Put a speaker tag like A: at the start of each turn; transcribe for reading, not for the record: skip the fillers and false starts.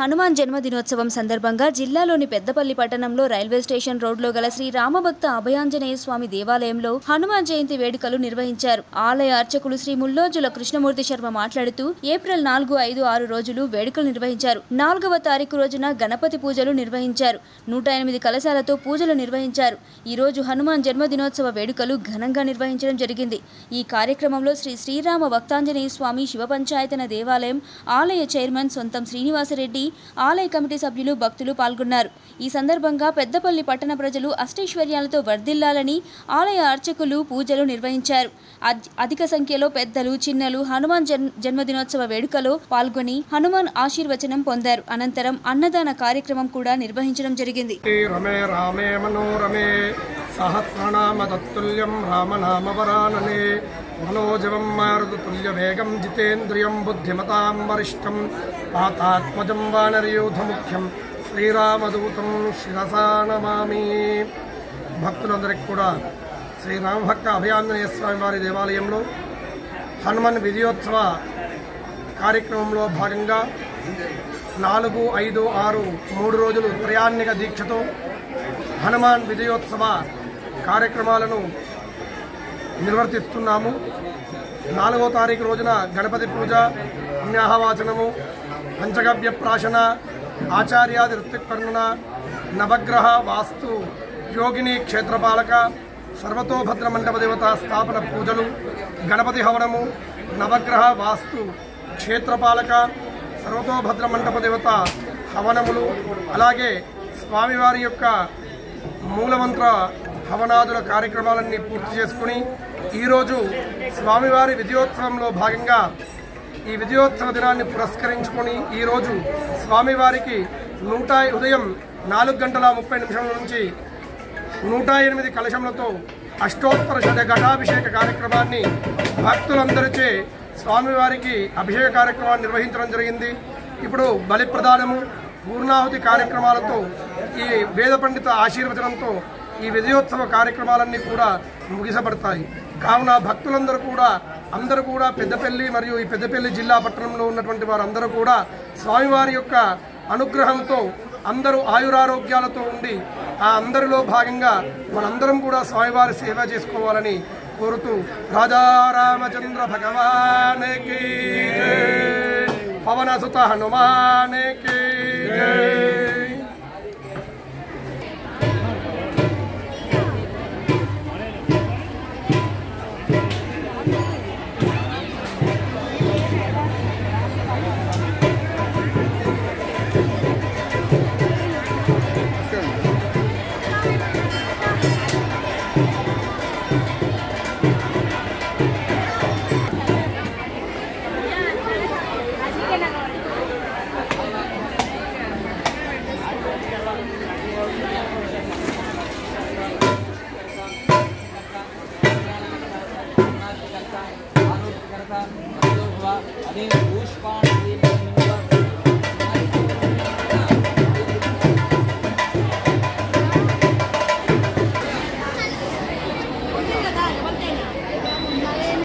A: హనుమాన్ జన్మదినోత్సవం సందర్భంగా జిల్లాలోని పెద్దపల్లి పట్టణంలో రైల్వే స్టేషన్ రోడ్లో గల శ్రీ రామభక్త అభయాంజనేయ స్వామి దేవాలయంలో హనుమాన్ జయంతి వేడుకలు నిర్వహించారు. ఆలయ అర్చకులు శ్రీ ముల్లోజుల కృష్ణమూర్తి శర్మ మాట్లాడుతూ ఏప్రిల్ 4, 5, 6 రోజులు వేడుకలు నిర్వహించారు. 4వ తారీఖు రోజున గణపతి పూజలు నిర్వహించారు. 108 కలశాలతో పూజలు నిర్వహించారు. ఈ రోజు హనుమాన్ జన్మదినోత్సవ వేడుకలు ఘనంగా నిర్వహించడం జరిగింది. ఈ కార్యక్రమంలో శ్రీ శ్రీరామ భక్తాంజనేయ స్వామి శివ పంచాయతన దేవాలయం ఆలయ చైర్మన్ సొంతం శ్రీనివాసరెడ్డి, ఆలయ కమిటీ సభ్యులు, భక్తులు పాల్గొన్నారు. ఈ సందర్భంగా పెద్దపల్లి పట్టణ ప్రజలు అష్టైశ్వర్యాలతో వర్ధిల్లాలని ఆలయ అర్చకులు పూజలు నిర్వహించారు. అధిక సంఖ్యలో పెద్దలు, చిన్నలు హనుమాన్ జన్మదినోత్సవ వేడుకలో పాల్గొని హనుమాన్ ఆశీర్వచనం పొందారు. అనంతరం అన్నదాన కార్యక్రమం కూడా నిర్వహించడం జరిగింది.
B: సహస్రనామతత్తుల్యం రామనామవరాననే మనోజవం మారుతుల్య వేగం జితేంద్రియం బుద్ధిమతాం వరిష్టం పాతాత్మజం వానరయూధముఖ్యం శ్రీరామదూతం శిరసా నమామి. భక్తులందరికీ కూడా శ్రీ రామభక్త అభయాంజనేయ స్వామి వారి దేవాలయంలో హనుమాన్ విజయోత్సవ కార్యక్రమంలో భాగంగా 4, 5, 6 3 రోజులు త్రయాన్నిక దీక్షతో హనుమాన్ విజయోత్సవ కార్యక్రమాలను నిర్వర్తిస్తున్నాము. 4వ తారీఖు రోజున గణపతి పూజ, పుణ్యాహవాచనము, పంచగవ్య ప్రాశన, ఆచార్యాది ఋత్వికర్ణన, నవగ్రహ వాస్తు యోగిని క్షేత్రపాలక, సర్వతోభద్ర మండప దేవత స్థాపన పూజలు, గణపతి హవనము, నవగ్రహ వాస్తు క్షేత్రపాలక, సర్వతోభద్ర మండప దేవత హవనములు, అలాగే స్వామివారి యొక్క మూలమంత్ర హవనాదుల కార్యక్రమాలన్నీ పూర్తి చేసుకుని ఈరోజు స్వామివారి విజయోత్సవంలో భాగంగా ఈ విజయోత్సవ దినాన్ని పురస్కరించుకొని ఈరోజు స్వామివారికి ఉదయం 4:30 నుంచి 108 కలశములతో అష్టోత్తర ఘటాభిషేక కార్యక్రమాన్ని భక్తులందరిచే స్వామివారికి అభిషేక కార్యక్రమాన్ని నిర్వహించడం జరిగింది. ఇప్పుడు బలి ప్రదానము, పూర్ణాహుతి కార్యక్రమాలతో ఈ వేద పండిత ఆశీర్వచనంతో ఈ విజయోత్సవ కార్యక్రమాలన్నీ కూడా ముగిసపడతాయి. కావున భక్తులందరూ కూడా పెద్దపల్లి మరియు ఈ పెద్దపల్లి జిల్లా పట్టణంలో ఉన్నటువంటి వారందరూ కూడా స్వామివారి యొక్క అనుగ్రహంతో అందరూ ఆయురారోగ్యాలతో ఉండి ఆ అందరిలో భాగంగా మనందరం కూడా స్వామివారి సేవ చేసుకోవాలని కోరుతూ రాజారామచంద్ర భగవానికి పవనసుత హనుమానికి
C: अदे पुष्पाणि